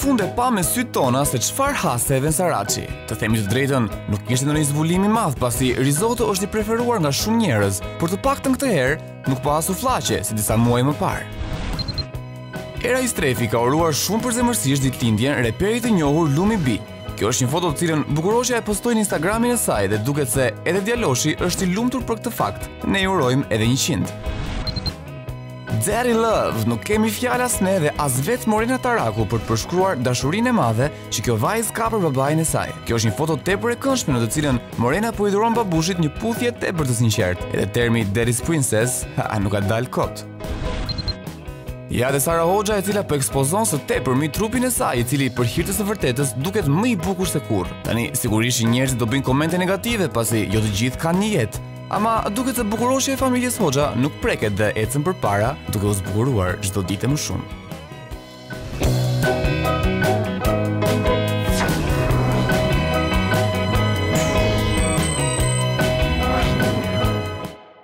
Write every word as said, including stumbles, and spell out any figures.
fund e pa me sytë tona se çfarë haste Even Saraçi. Të themi të drejtën, nuk kishte ndonjë zbulim i madh pasi risotto është i preferuar nga shumë njerëz, por të paktën këtë herë nuk pa pasur fllaqe si disa muaj më parë. Era Istrefi ka uruar shumë përzemërsisht ditëlindjen reperit të njohur Lumi B. Kjo është një foto të cilën Bukuroshja e postoi në Instagramin e saj dhe duket se edhe djaloshi është i lumtur për këtë fakt. Ne i urojmë edhe njëqind. Daddy Love, nuk kemi fjalë as ne dhe as vetë Morena Taraku për të përshkruar dashurinë e madhe që kjo vajzë ka për babain e saj. Kjo është një foto tepër e këndshme në të cilën Morena po i dhuron babushit një puthje tepër të sinqertë. Edhe termi Daddy's Princess, ha, nuk ka dalë kot. Ja dhe Sara Hoxha e cila po ekspozon së tepër mbi trupin e saj, i cili për hir të së vërtetës duket më i bukur se kurrë. Tani sigurisht njerëzit do bëjnë komente negative pasi jo të gjithë kanë një jetë. Ama duket se Bukuroshja e familjes Hoxha nuk preket dhe ecën përpara duke u zbukuruar çdo ditë më shumë.